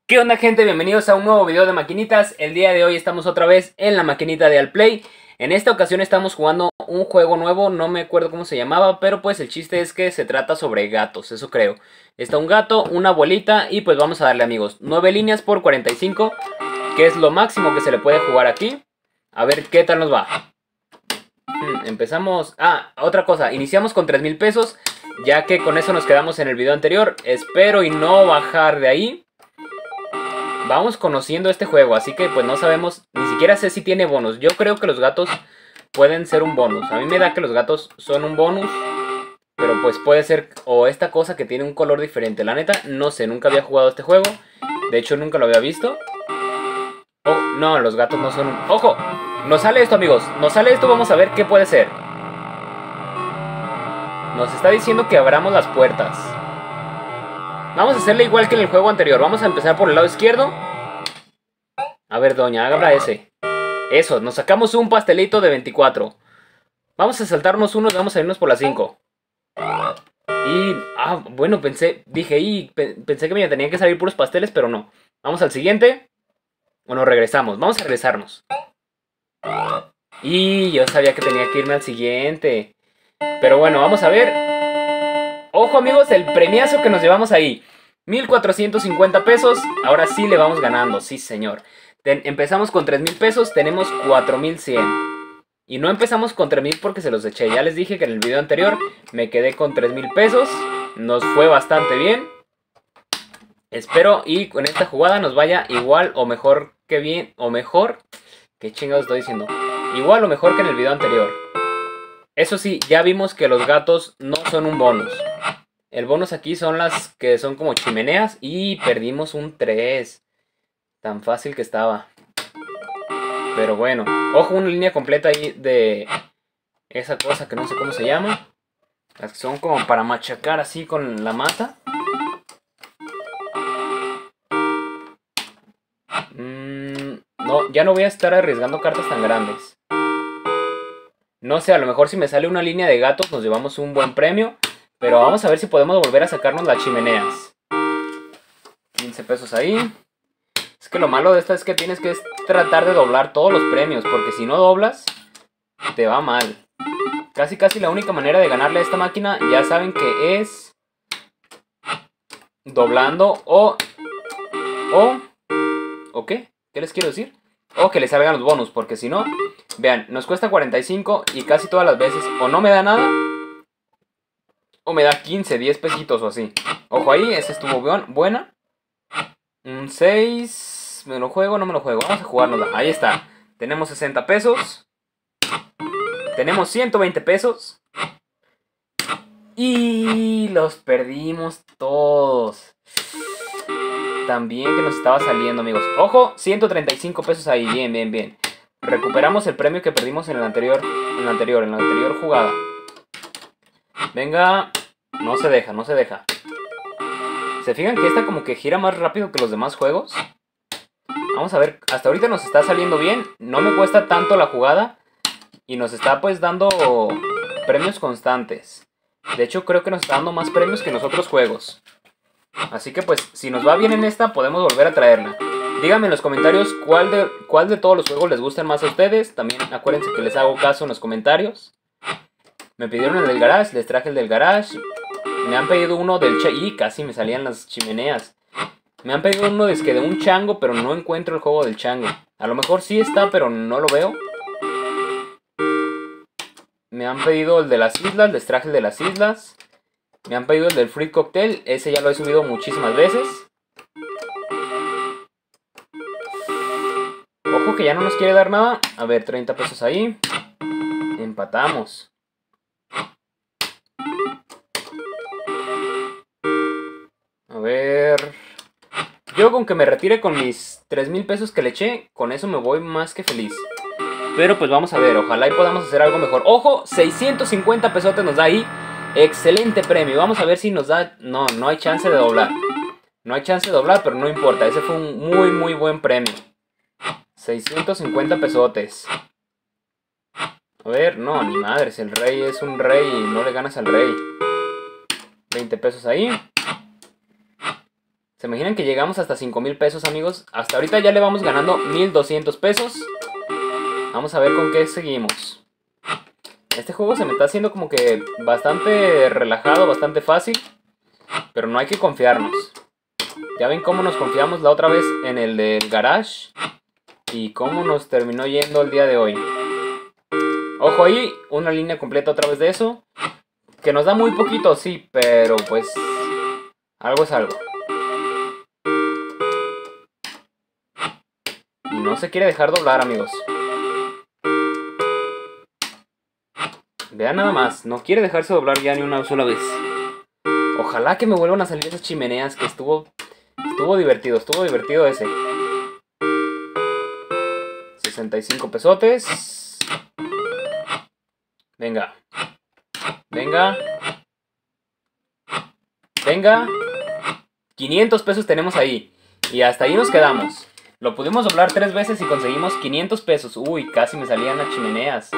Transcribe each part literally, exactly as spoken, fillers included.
¿Qué onda, gente? Bienvenidos a un nuevo video de maquinitas. El día de hoy estamos otra vez en la maquinita de Alplay. En esta ocasión estamos jugando un juego nuevo, no me acuerdo cómo se llamaba, pero pues el chiste es que se trata sobre gatos, eso creo. Está un gato, una abuelita y pues vamos a darle, amigos, nueve líneas por cuarenta y cinco, que es lo máximo que se le puede jugar aquí. A ver qué tal nos va. Hmm, empezamos... Ah, otra cosa, iniciamos con tres mil pesos, ya que con eso nos quedamos en el video anterior. Espero y no bajar de ahí. Vamos conociendo este juego, así que pues no sabemos, ni siquiera sé si tiene bonus. Yo creo que los gatos pueden ser un bonus. A mí me da que los gatos son un bonus, pero pues puede ser o esta cosa que tiene un color diferente. La neta, no sé, nunca había jugado este juego. De hecho, nunca lo había visto. Oh, no, los gatos no son un... ¡Ojo! Nos sale esto, amigos. Nos sale esto, vamos a ver qué puede ser. Nos está diciendo que abramos las puertas. Vamos a hacerle igual que en el juego anterior. Vamos a empezar por el lado izquierdo. A ver, doña, abra ese. Eso, nos sacamos un pastelito de veinticuatro. Vamos a saltarnos uno y vamos a irnos por las cinco. Y, ah, bueno, pensé, dije, y pensé que me tenían que salir puros pasteles, pero no. Vamos al siguiente. Bueno, regresamos, vamos a regresarnos. Y yo sabía que tenía que irme al siguiente. Pero bueno, vamos a ver. Ojo, amigos, el premiazo que nos llevamos ahí. mil cuatrocientos cincuenta pesos. Ahora sí le vamos ganando, sí señor. Ten, empezamos con tres mil pesos, tenemos cuatro mil cien. Y no empezamos con tres mil porque se los eché. Ya les dije que en el video anterior me quedé con tres mil pesos. Nos fue bastante bien. Espero y con esta jugada nos vaya igual o mejor que bien. O mejor. ¿Qué chingados estoy diciendo? Igual o mejor que en el video anterior. Eso sí, ya vimos que los gatos no son un bonus. El bonus aquí son las que son como chimeneas. Y perdimos un tres. Tan fácil que estaba. Pero bueno. Ojo, una línea completa ahí de esa cosa que no sé cómo se llama. Las que son como para machacar así con la mata. Mm, no, ya no voy a estar arriesgando cartas tan grandes. No sé, a lo mejor si me sale una línea de gatos nos llevamos un buen premio. Pero vamos a ver si podemos volver a sacarnos las chimeneas. quince pesos ahí. Es que lo malo de esta es que tienes que tratar de doblar todos los premios. Porque si no doblas, te va mal. Casi casi la única manera de ganarle a esta máquina, ya saben que es doblando o... ¿O? ¿O qué? ¿Qué les quiero decir? O que le salgan los bonus, porque si no... Vean, nos cuesta cuarenta y cinco y casi todas las veces o no me da nada... O me da quince, diez pesitos o así. Ojo ahí, esa estuvo buena. Un seis... ¿Me lo juego o no me lo juego? Vamos a jugárnosla. Ahí está. Tenemos sesenta pesos. Tenemos ciento veinte pesos. Y los perdimos todos. También que nos estaba saliendo, amigos. Ojo, ciento treinta y cinco pesos ahí. Bien, bien, bien. Recuperamos el premio que perdimos en el anterior, en la anterior, en la anterior jugada. Venga. No se deja, no se deja. ¿Se fijan que esta como que gira más rápido que los demás juegos? Vamos a ver, hasta ahorita nos está saliendo bien. No me cuesta tanto la jugada. Y nos está pues dando premios constantes. De hecho creo que nos está dando más premios que en los otros juegos. Así que pues si nos va bien en esta podemos volver a traerla. Díganme en los comentarios cuál de, cuál de todos los juegos les gustan más a ustedes. También acuérdense que les hago caso en los comentarios. Me pidieron el del garage, les traje el del garage. Me han pedido uno del... Ch y casi me salían las chimeneas. Me han pedido uno de, que de un chango, pero no encuentro el juego del chango. A lo mejor sí está, pero no lo veo. Me han pedido el de las islas, les traje el de las islas. Me han pedido el del Fruit Cocktail, ese ya lo he subido muchísimas veces. Ojo que ya no nos quiere dar nada. A ver, treinta pesos ahí. Empatamos. A ver... Yo con que me retire con mis tres mil pesos que le eché, con eso me voy más que feliz. Pero pues vamos a ver, ojalá y podamos hacer algo mejor. ¡Ojo! seiscientos cincuenta pesotes nos da ahí. Excelente premio. Vamos a ver si nos da... No, no hay chance de doblar. No hay chance de doblar, pero no importa. Ese fue un muy, muy buen premio. seiscientos cincuenta pesotes. A ver, no, ni madres. El rey es un rey y no le ganas al rey. veinte pesos ahí. ¿Se imaginan que llegamos hasta cinco mil pesos, amigos? Hasta ahorita ya le vamos ganando mil doscientos pesos. Vamos a ver con qué seguimos. Este juego se me está haciendo como que bastante relajado, bastante fácil. Pero no hay que confiarnos. Ya ven cómo nos confiamos la otra vez en el del garage. Y cómo nos terminó yendo el día de hoy. Ojo ahí, una línea completa otra vez de eso. Que nos da muy poquito, sí, pero pues algo es algo. Y no se quiere dejar doblar, amigos. Vean nada más, no quiere dejarse doblar ya ni una sola vez. Ojalá que me vuelvan a salir esas chimeneas, que estuvo estuvo divertido, estuvo divertido ese. sesenta y cinco pesotes. Venga. Venga. Venga. quinientos pesos tenemos ahí. Y hasta ahí nos quedamos. Lo pudimos doblar tres veces y conseguimos quinientos pesos. Uy, casi me salían las chimeneas.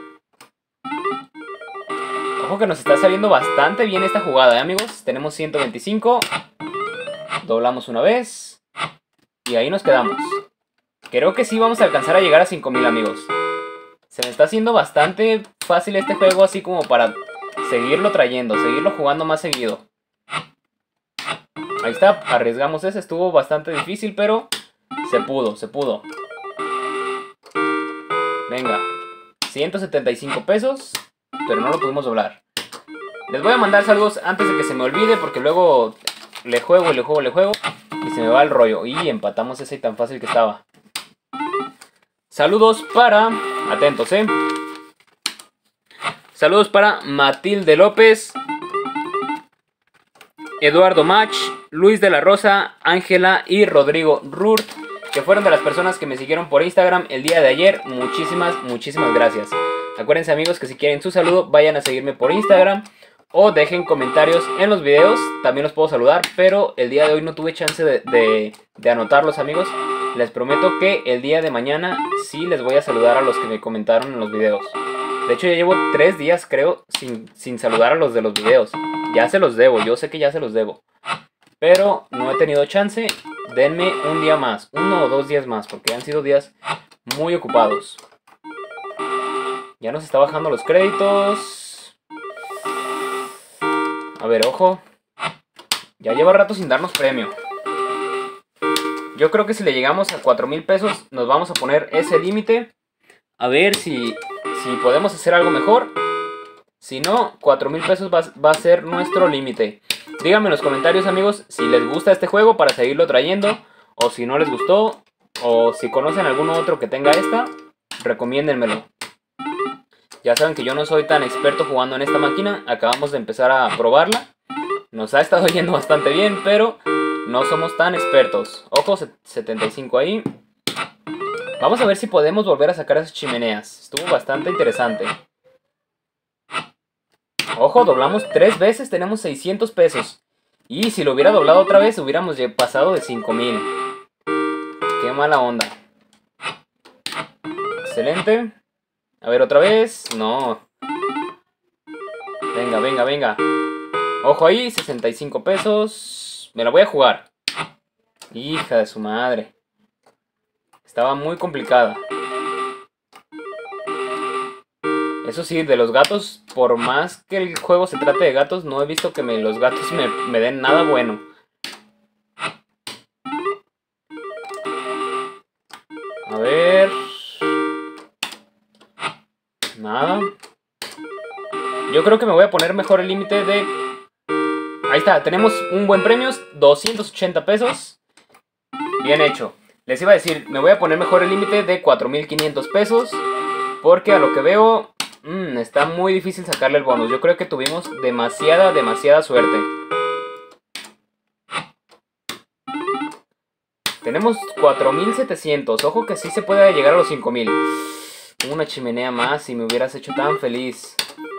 Ojo que nos está saliendo bastante bien esta jugada, ¿eh, amigos? Tenemos ciento veinticinco. Doblamos una vez. Y ahí nos quedamos. Creo que sí vamos a alcanzar a llegar a cinco mil, amigos. Se me está haciendo bastante fácil este juego, así como para seguirlo trayendo, seguirlo jugando más seguido. Ahí está, arriesgamos ese. Estuvo bastante difícil, pero se pudo, se pudo. Venga. ciento setenta y cinco pesos. Pero no lo pudimos doblar. Les voy a mandar saludos antes de que se me olvide, porque luego le juego, le juego, le juego y se me va el rollo. Y empatamos ese tan fácil que estaba. Saludos para... Atentos, eh. Saludos para Matilde López, Eduardo Mach, Luis de la Rosa, Ángela y Rodrigo Rurt, que fueron de las personas que me siguieron por Instagram el día de ayer. Muchísimas, muchísimas gracias. Acuérdense, amigos, que si quieren su saludo, vayan a seguirme por Instagram o dejen comentarios en los videos. También los puedo saludar, pero el día de hoy no tuve chance de, de, de anotarlos, amigos. Les prometo que el día de mañana sí les voy a saludar a los que me comentaron en los videos. De hecho, ya llevo tres días, creo, sin, sin saludar a los de los videos. Ya se los debo, yo sé que ya se los debo. Pero no he tenido chance. Denme un día más, uno o dos días más, porque han sido días muy ocupados. Ya nos está bajando los créditos. A ver, ojo. Ya lleva rato sin darnos premio. Yo creo que si le llegamos a cuatro mil pesos, nos vamos a poner ese límite. A ver si, si podemos hacer algo mejor. Si no, cuatro mil pesos va, va a ser nuestro límite. Díganme en los comentarios, amigos, si les gusta este juego para seguirlo trayendo. O si no les gustó. O si conocen algún otro que tenga esta, recomiéndenmelo. Ya saben que yo no soy tan experto jugando en esta máquina. Acabamos de empezar a probarla. Nos ha estado yendo bastante bien, pero no somos tan expertos. Ojo, setenta y cinco ahí. Vamos a ver si podemos volver a sacar esas chimeneas. Estuvo bastante interesante. Ojo, doblamos tres veces, tenemos seiscientos pesos. Y si lo hubiera doblado otra vez, hubiéramos pasado de cinco mil. Qué mala onda. Excelente. A ver, otra vez. No. Venga, venga, venga. Ojo ahí, sesenta y cinco pesos. Me la voy a jugar. Hija de su madre. Estaba muy complicada. Eso sí, de los gatos, por más que el juego se trate de gatos, no he visto que me, los gatos me, me den nada bueno. A ver... Nada. Yo creo que me voy a poner mejor el límite de... Ahí está, tenemos un buen premio, doscientos ochenta pesos. Bien hecho. Les iba a decir, me voy a poner mejor el límite de cuatro mil quinientos pesos. Porque a lo que veo, mmm, está muy difícil sacarle el bonus. Yo creo que tuvimos demasiada, demasiada suerte. Tenemos cuatro mil setecientos. Ojo que sí se puede llegar a los cinco mil. Una chimenea más y me hubieras hecho tan feliz.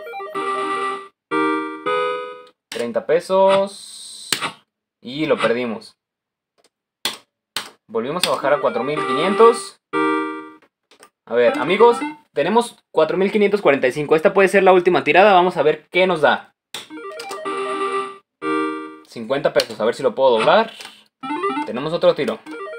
treinta pesos. Y lo perdimos. Volvimos a bajar a cuatro mil quinientos. A ver, amigos, tenemos cuatro mil quinientos cuarenta y cinco. Esta puede ser la última tirada. Vamos a ver qué nos da. cincuenta pesos. A ver si lo puedo doblar. tenemos otro tiro.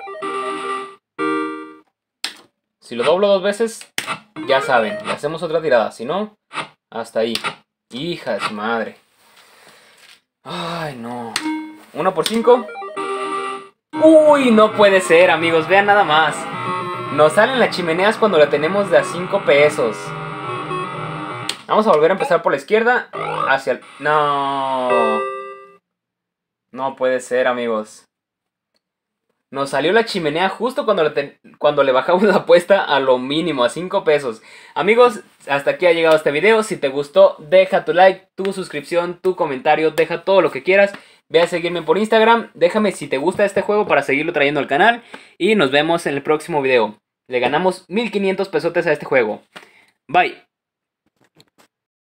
Si lo doblo dos veces, ya saben, le hacemos otra tirada. Si no, hasta ahí. Hija de su madre. Ay, no. Uno por cinco. Uy, no puede ser, amigos. Vean nada más. Nos salen las chimeneas cuando la tenemos de a cinco pesos. Vamos a volver a empezar por la izquierda. Hacia el... No. No puede ser, amigos. Nos salió la chimenea justo cuando le, ten... cuando le bajamos la apuesta a lo mínimo, a cinco pesos. Amigos, hasta aquí ha llegado este video. Si te gustó, deja tu like, tu suscripción, tu comentario, deja todo lo que quieras. Ve a seguirme por Instagram. Déjame si te gusta este juego para seguirlo trayendo al canal. Y nos vemos en el próximo video. Le ganamos mil quinientos pesotes a este juego. Bye.